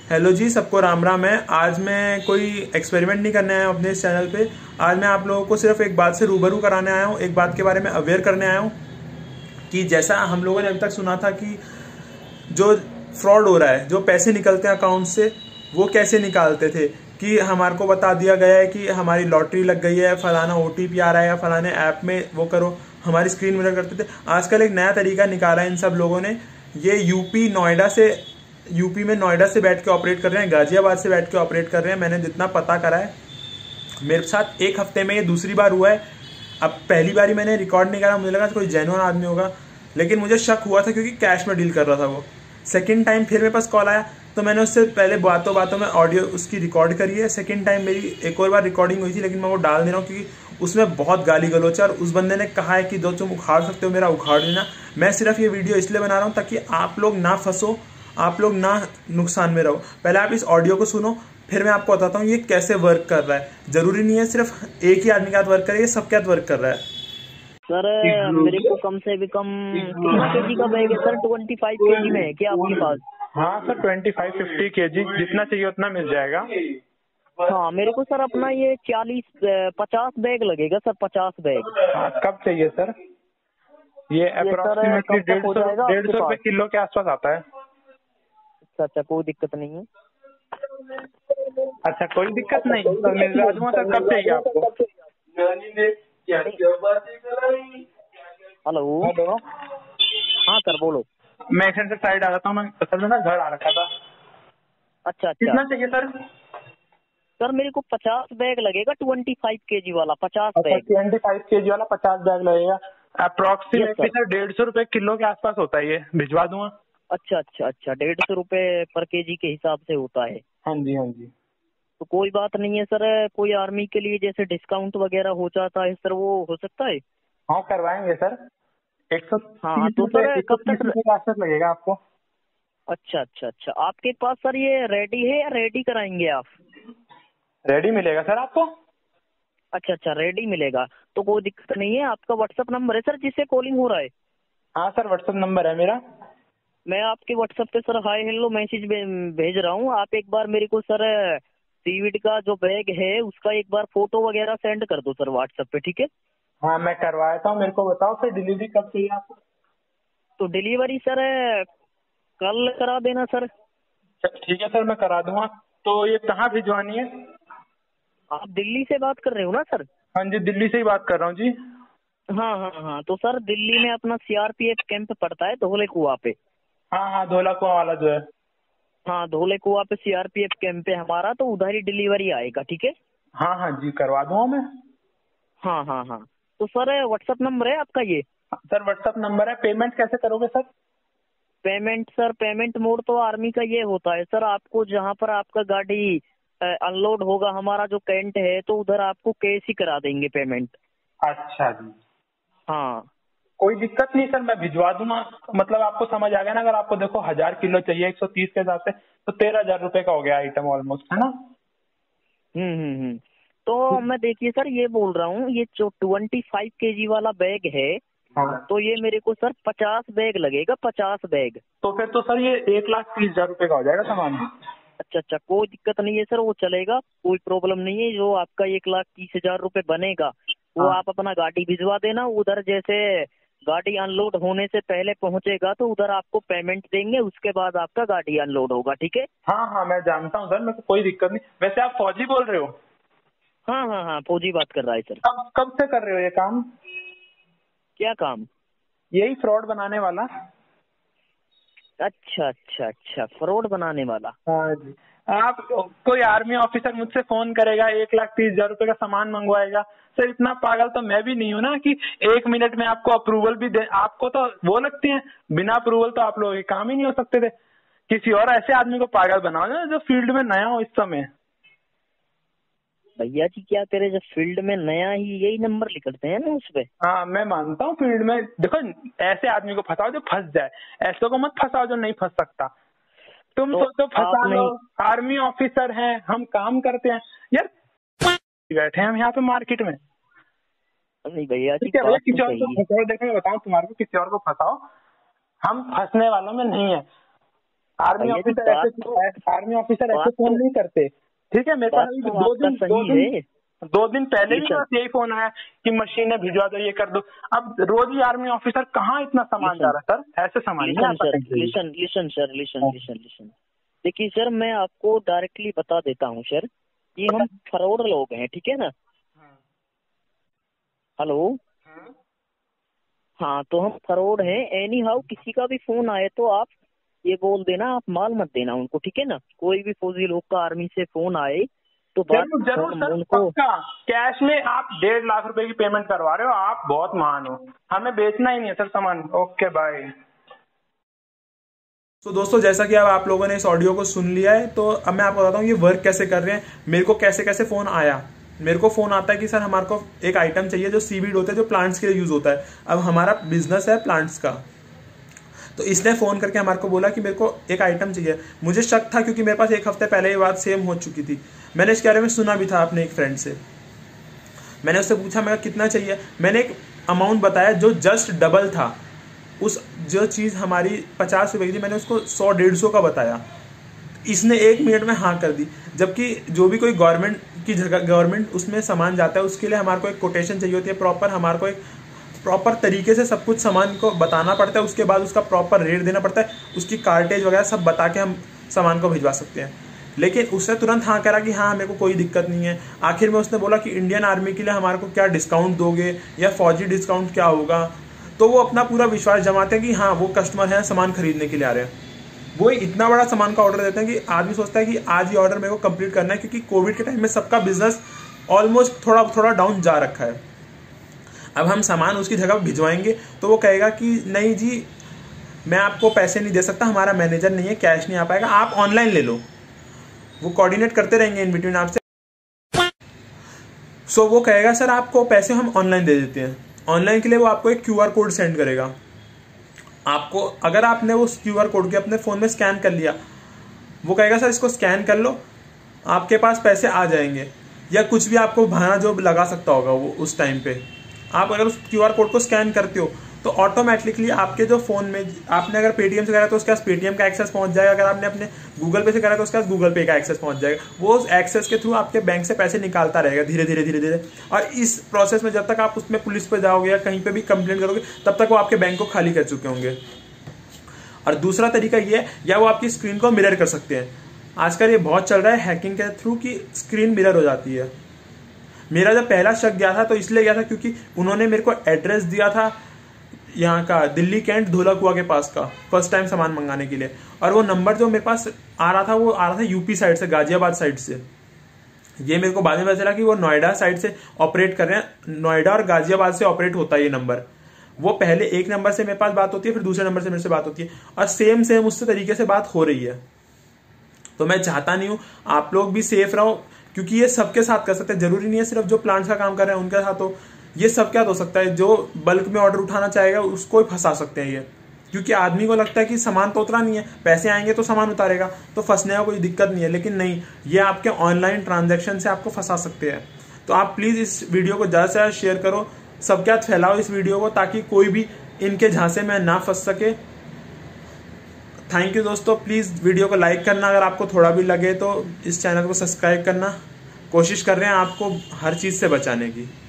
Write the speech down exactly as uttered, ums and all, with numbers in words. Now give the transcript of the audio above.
Hello जी, सबको राम राम है। आज मैं कोई एक्सपेरिमेंट नहीं करने आया हूँ अपने इस चैनल पे। आज मैं आप लोगों को सिर्फ एक बात से रूबरू कराने आया हूँ, एक बात के बारे में अवेयर करने आया हूँ कि जैसा हम लोगों ने अभी तक सुना था कि जो फ्रॉड हो रहा है, जो पैसे निकलते हैं अकाउंट से, वो कैसे निकालते थे कि हमारे को बता दिया गया है कि हमारी लॉटरी लग गई है, फलाना ओटीपी आ रहा है या फलाने ऐप में वो करो, हमारी स्क्रीन मिरर करते थे। आजकल एक नया तरीका निकाला है इन सब लोगों ने। ये यूपी नोएडा से यूपी में नोएडा से बैठ के ऑपरेट कर रहे हैं, गाजियाबाद से बैठ के ऑपरेट कर रहे हैं। मैंने जितना पता करा है, मेरे साथ एक हफ्ते में ये दूसरी बार हुआ है। अब पहली बारी मैंने रिकॉर्ड नहीं करा, मुझे लगा कोई जेन्युइन आदमी होगा, लेकिन मुझे शक हुआ था क्योंकि कैश में डील कर रहा था वो। सेकेंड टाइम फिर मेरे पास कॉल आया तो मैंने उससे पहले बातों बातों में ऑडियो उसकी रिकॉर्ड करी है। सेकेंड टाइम मेरी एक और बार रिकॉर्डिंग हुई थी, लेकिन मैं वो डाल दे रहा हूँ क्योंकि उसमें बहुत गाली गलौच है और उस बंदे ने कहा है कि जो तुम उखाड़ सकते हो मेरा उखाड़ लेना। मैं सिर्फ ये वीडियो इसलिए बना रहा हूँ ताकि आप लोग ना फंसो, आप लोग ना नुकसान में रहो। पहले आप इस ऑडियो को सुनो, फिर मैं आपको बताता हूँ ये कैसे वर्क कर रहा है। जरूरी नहीं है सिर्फ एक ही आदमी के साथ वर्क करे, ये सबके साथ वर्क कर रहा है। सर मेरे को कम से भी कम कितना केजी का बैग है सर? ट्वेंटी फाइव केजी में है क्या आपके पास? हाँ sir, twenty five fifty KG जितना चाहिए उतना मिल जाएगा। हाँ मेरे को सर अपना ये चालीस पचास बैग लगेगा सर, पचास बैग। हाँ, कब चाहिए सर? ये अप्रोक्सीमेटली डेढ़ सौ डेढ़ सौ रुपए किलो के आसपास आता है। अच्छा अच्छा, कोई दिक्कत नहीं है। अच्छा, कोई दिक्कत नहीं तो मिल जाऊंगा सर। कब चाहिए आपको? हेलो हेलो, हाँ सर बोलो। मैं एक से साइड आ जाता हूँ, मैं असल में ना घर आ रखा था। अच्छा अच्छा, कितना चाहिए सर? सर मेरे को पचास बैग लगेगा, ट्वेंटी फाइव केजी वाला पचास अच्छा, बैग। ट्वेंटी फाइव केजी वाला पचास बैग लगेगा। अप्रोक्सीमेटली सर डेढ़ सौ रुपए किलो के आसपास होता है, ये भिजवा दूंगा। अच्छा अच्छा अच्छा, डेढ़ सौ रुपए पर केजी के हिसाब से होता है। हाँ जी हाँ जी, तो कोई बात नहीं है सर। कोई आर्मी के लिए जैसे डिस्काउंट वगैरह हो जाता है सर, वो हो सकता है? हाँ करवाएंगे सर। एक सौ हाँ तीस तो रुपए सर एक सौ कब तीस तक? रुपए के आसपास लगेगा आपको। अच्छा अच्छा अच्छा, आपके पास सर ये रेडी है या रेडी कराएंगे आप? रेडी मिलेगा सर आपको। अच्छा अच्छा, रेडी मिलेगा तो कोई दिक्कत नहीं है। आपका व्हाट्सएप नंबर है सर जिससे कॉलिंग हो रहा है? हाँ सर, व्हाट्सएप नंबर है मेरा। मैं आपके व्हाट्सएप पे सर हाय हेलो मैसेज भेज रहा हूँ। आप एक बार मेरे को सर सीवीड का जो बैग है उसका एक बार फोटो वगैरह सेंड कर दो सर व्हाट्सएप पे, ठीक है? हाँ मैं करवाता हूँ, मेरे को बताओ सर डिलीवरी कब चाहिए आपको? तो डिलीवरी सर कल करा देना सर। ठीक है सर, मैं करा दूंगा। तो ये कहाँ भिजवानी है? आप दिल्ली से बात कर रहे हो ना सर? हाँ जी, दिल्ली से ही बात कर रहा हूँ जी। हाँ हाँ हाँ, तो सर दिल्ली में अपना सीआरपीएफ कैंप पड़ता है धोले कुआं पे। हाँ हाँ, धोला कुआं वाला जो है। हाँ धोले कुआं पे सीआरपीएफ कैंप है हमारा, तो उधर ही डिलीवरी आएगा, ठीक है? हाँ हाँ जी, करवा दूंगा मैं। हाँ हाँ हाँ, तो सर व्हाट्सएप नंबर है आपका ये? सर व्हाट्सएप नंबर है। पेमेंट कैसे करोगे sir? Payment sir, payment mode तो आर्मी का ये होता है सर, आपको जहाँ पर आपका गाड़ी अनलोड होगा, हमारा जो कैंट है, तो उधर आपको कैश ही करा देंगे पेमेंट। अच्छा जी, हाँ कोई दिक्कत नहीं सर, मैं भिजवा दूंगा। मतलब आपको समझ आ गया ना? अगर आपको देखो हजार किलो चाहिए एक सौ तीस के हिसाब से, तो तेरह हजार रुपए का हो गया आइटम ऑलमोस्ट, है ना? हम्म हम्म हम्म तो मैं देखिए सर ये बोल रहा हूँ, ये जो ट्वेंटी फाइव केजी वाला बैग है, हाँ, तो ये मेरे को सर पचास बैग लगेगा, पचास बैग। तो फिर तो सर ये एक लाख तीस हजार रुपए का हो जाएगा सामान। अच्छा अच्छा, कोई दिक्कत नहीं है सर, वो चलेगा, कोई प्रॉब्लम नहीं है। जो आपका एक लाख तीस हजार रुपए बनेगा वो हाँ आप अपना गाड़ी भिजवा देना। उधर जैसे गाड़ी अनलोड होने से पहले पहुंचेगा तो उधर आपको पेमेंट देंगे, उसके बाद आपका गाड़ी अनलोड होगा, ठीक है? हाँ हाँ, मैं जानता हूँ सर, मेरे को कोई दिक्कत नहीं। वैसे आप फौजी बोल रहे हो? हाँ हाँ हाँ, फौजी बात कर रहा है सर। कब कब से कर रहे हो ये काम? क्या काम? यही फ्रॉड बनाने वाला? अच्छा अच्छा अच्छा, फ्रॉड बनाने वाला। हाँ जी। आप कोई आर्मी ऑफिसर मुझसे फोन करेगा, एक लाख तीस हजार रुपए का सामान मंगवाएगा। सर इतना पागल तो मैं भी नहीं हूँ ना कि एक मिनट में आपको अप्रूवल भी दे। आपको तो वो लगती है, बिना अप्रूवल तो आप लोगों के काम ही नहीं हो सकते थे। किसी और ऐसे आदमी को पागल बनाओ ना जो फील्ड में नया हो इस समय। भैया जी क्या करे, जब फील्ड में नया ही यही नंबर लिखते हैं ना उस पे। हाँ मैं मानता हूँ, फील्ड में देखो ऐसे आदमी को फंसाओ जो फंस जाए, ऐसे को मत फंसाओ जो नहीं फंस सकता। तुम तो सोचो फंसा आप लो, नहीं? आर्मी ऑफिसर हैं, हम काम करते हैं यार, बैठे हैं हम यहाँ पे मार्केट में। नहीं भैया जी, ठीक है भैया, बात तो किसी और को सही है। फंसाओ, देखो मैं बताऊँ तुम्हारे को, किसी और को फंसाओ, हम फंसने वालों में नहीं है। आर्मी ऑफिसर ऐसे आर्मी ऑफिसर ऐसे फोन नहीं करते, ठीक है। मेरे पास दो दिन दो दिन दो दिन पहले भी बस यही फोन आया कि मशीनें भिजवा दो, ये कर दो। अब रोज ही आर्मी ऑफिसर कहाँ इतना सामान जा रहा है सर, ऐसे सामान नहीं आता। Listen listen sir listen listen listen देखिए सर, मैं आपको डायरेक्टली बता देता हूँ सर, कि हम फ्रॉड लोग हैं, ठीक है ना। हेलो, हाँ, तो हम फ्रॉड हैं। एनी हाउ किसी का भी फोन आए तो आप ये बोल देना, आप माल मत देना उनको, ठीक है ना। कोई भी फौजी लोग का आर्मी से फोन आए तो जरूर जरूर सर, उनको कैश में आप डेढ़ लाख रुपए की पेमेंट करवा रहे हो, आप बहुत महान हो। हमें बेचना ही नहीं है सर सामान। Okay bye. तो दोस्तों, जैसा कि अब आप लोगों ने इस ऑडियो को सुन लिया है, तो अब मैं आपको बताता हूँ ये वर्क कैसे कर रहे हैं। मेरे को कैसे कैसे फोन आया। मेरे को फोन आता है कि सर हमारे को एक आइटम चाहिए जो सीवीड होता है, जो प्लांट्स के लिए यूज होता है। अब हमारा बिजनेस है प्लांट्स का, तो इसने फोन करके हमारे को बोला कि मेरे को एक आइटम चाहिए। मुझे शक था क्योंकि मेरे पास एक हफ्ते पहले ये बात सेम हो चुकी थी। मैंने इसके बारे में सुना भी था अपने एक फ्रेंड से। मैंने उससे पूछा मेरा कितना चाहिए। मैंने एक अमाउंट बताया जो जस्ट डबल था। उस जो चीज़ हमारी पचास रुपए की थी, मैंने उसको सौ डेढ़ सौ का बताया। इसने एक मिनट में हाँ कर दी। जबकि जो भी कोई गवर्नमेंट की जगह गवर्नमेंट उसमें सामान जाता है, उसके लिए हमारे को एक कोटेशन चाहिए होती है प्रॉपर। हमारे को एक प्रॉपर तरीके से सब कुछ सामान को बताना पड़ता है, उसके बाद उसका प्रॉपर रेट देना पड़ता है, उसकी कार्टेज वगैरह सब बता के हम सामान को भिजवा सकते हैं। लेकिन उसने तुरंत हाँ करा कि हाँ मेरे को कोई दिक्कत नहीं है। आखिर में उसने बोला कि इंडियन आर्मी के लिए हमारे को क्या डिस्काउंट दोगे या फौजी डिस्काउंट क्या होगा। तो वो अपना पूरा विश्वास जमाते हैं कि हाँ वो कस्टमर है, सामान खरीदने के लिए आ रहे हैं। वो इतना बड़ा सामान का ऑर्डर देते हैं कि आदमी सोचता है कि आज ये ऑर्डर मेरे को कंप्लीट करना है, क्योंकि कोविड के टाइम में सबका बिजनेस ऑलमोस्ट थोड़ा थोड़ा डाउन जा रखा है। अब हम सामान उसकी जगह भिजवाएंगे तो वो कहेगा कि नहीं जी मैं आपको पैसे नहीं दे सकता, हमारा मैनेजर नहीं है, कैश नहीं आ पाएगा, आप ऑनलाइन ले लो। वो कोऑर्डिनेट करते रहेंगे इन बिटवीन आपसे। सो वो कहेगा सर आपको पैसे हम ऑनलाइन दे देते हैं। ऑनलाइन के लिए वो आपको एक क्यूआर कोड सेंड करेगा। आपको अगर आपने वो क्यूआर कोड के अपने फोन में स्कैन कर लिया, वो कहेगा सर इसको स्कैन कर लो, आपके पास पैसे आ जाएंगे। या कुछ भी आपको बहाना जो लगा सकता होगा वो उस टाइम पे, आप अगर उस क्यूआर कोड को स्कैन करते हो तो ऑटोमेटिकली आपके जो फोन में, आपने अगर पेटीएम से करा तो उसके पास पेटीएम का एक्सेस पहुंच जाएगा। अगर आपने अपने गूगल पे से करा तो उसके पास गूगल पे का एक्सेस पहुंच जाएगा। वो उस एक्सेस के थ्रू आपके बैंक से पैसे निकालता रहेगा धीरे धीरे धीरे धीरे। और इस प्रोसेस में जब तक आप उसमें पुलिस पे जाओगे या कहीं पे भी कंप्लेंट करोगे, तब तक वो आपके बैंक को खाली कर चुके होंगे। और दूसरा तरीका ये है, या वो आपकी स्क्रीन को मिरर कर सकते हैं। आजकल ये बहुत चल रहा है हैकिंग के थ्रू की स्क्रीन मिरर हो जाती है। मेरा जब पहला शक गया था तो इसलिए गया था क्योंकि उन्होंने मेरे को एड्रेस दिया था यहाँ का, दिल्ली कैंट धोला कुआ के पास का, फर्स्ट टाइम सामान मंगाने के लिए। और वो नंबर जो मेरे पास आ रहा था वो आ रहा था यूपी साइड से, गाजियाबाद साइड से। ये मेरे को बाद में पता चला कि वो नोएडा साइड से ऑपरेट कर रहे हैं। नोएडा और गाजियाबाद से ऑपरेट होता है ये नंबर। वो पहले एक नंबर से मेरे पास बात होती है, फिर दूसरे नंबर से मेरे से बात होती है, और सेम सेम उससे तरीके से बात हो रही है। तो मैं चाहता नहीं हूँ आप लोग भी सेफ रहो, क्योंकि ये सबके साथ कर सकते हैं। जरूरी नहीं है सिर्फ जो प्लांट्स का काम कर रहे हैं उनके साथ हो, ये सब क्या हो सकता है। जो बल्क में ऑर्डर उठाना चाहेगा उसको ही फंसा सकते हैं ये, क्योंकि आदमी को लगता है कि सामान तो उतरा नहीं है, पैसे आएंगे तो सामान उतारेगा, तो फंसने का कोई दिक्कत नहीं है। लेकिन नहीं, ये आपके ऑनलाइन ट्रांजैक्शन से आपको फंसा सकते हैं। तो आप प्लीज इस वीडियो को ज्यादा से ज्यादा शेयर करो, सबके साथ फैलाओ इस वीडियो को, ताकि कोई भी इनके झांसे में ना फंस सके। थैंक यू दोस्तों। प्लीज वीडियो को लाइक करना, अगर आपको थोड़ा भी लगे तो इस चैनल को सब्सक्राइब करना। कोशिश कर रहे हैं आपको हर चीज से बचाने की।